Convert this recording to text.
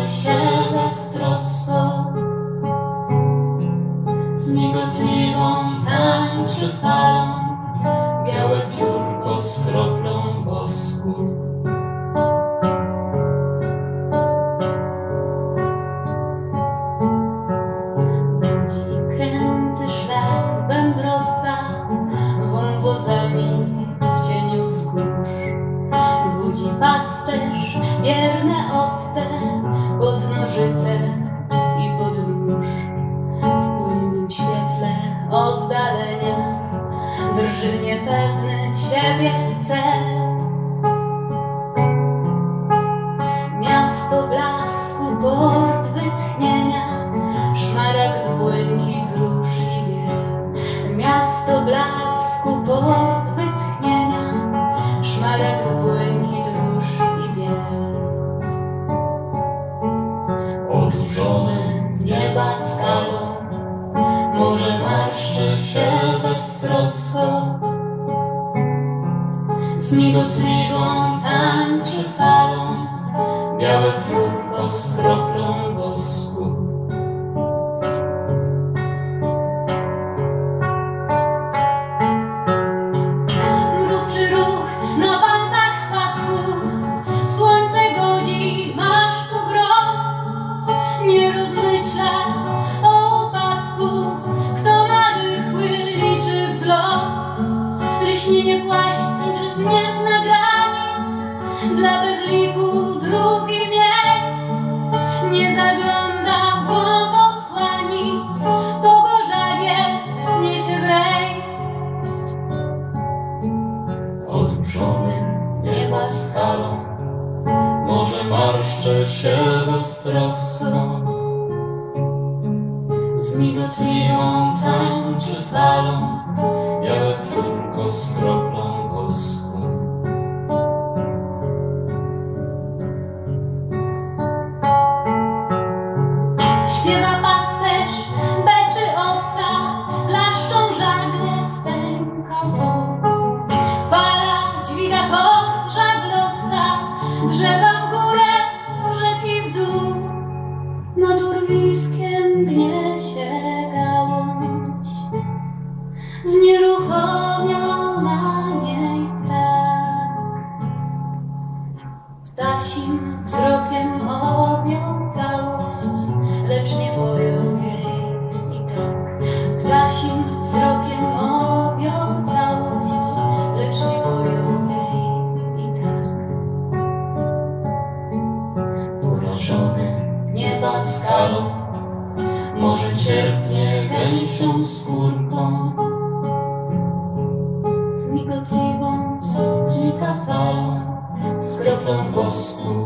marszczy się beztrosko, z migotliwą tańczy falą białe piórko z kroplą wosku. Wodzi kręty szlak wędrowca wąwozami w cieniu wzgórz. Budzi pasterz wierne owce pod nożyce i pod róż. W płynnym świetle oddalenia drży niepewny siebie cel. Miasto blasku, port wytchnienia, szmaragd, błękit, róż i biel. Miasto blasku, port wytchnienia, szmaragd, błękit, róż i biel. Odurzone nieba skalą, morze marszczy się beztrosko, z migotliwą tańczy falą białe piórko z kroplą wosku. Mrówczy ruch na wantach spadku, słońce godzi masztu gro. Nie rozmyśla o upadku, kto ma rychły liczy wzlot. Lśnienie płaścisz nie zna granic, dla bezliku drugi miejsc. Nie zagląda w głąb otchłani, kogo żagie niesie w rejs. Odurzonym nieba skalą, morze marszczy się beztrosko, z migotliwą tańczy falą białe piórko z kroplą wosku. Śpiewa pasterz, beczy owca, klaszczą żagle, stęka wód. Fala dźwiga tor z żaglowca, wrzewa w górę, rzeki w dół. Nad urwiskiem gnie się gałąź, znieruchomiał na niej ptak. Ptasim wzrokiem objął całość, lecz nie pojął jej i tak. Ptasim wzrokiem objął całość, lecz nie pojął jej i tak. Porażony nieba skalą, morze cierpnie gęsią skórką, z migotliwą znika falą z kroplą wosku.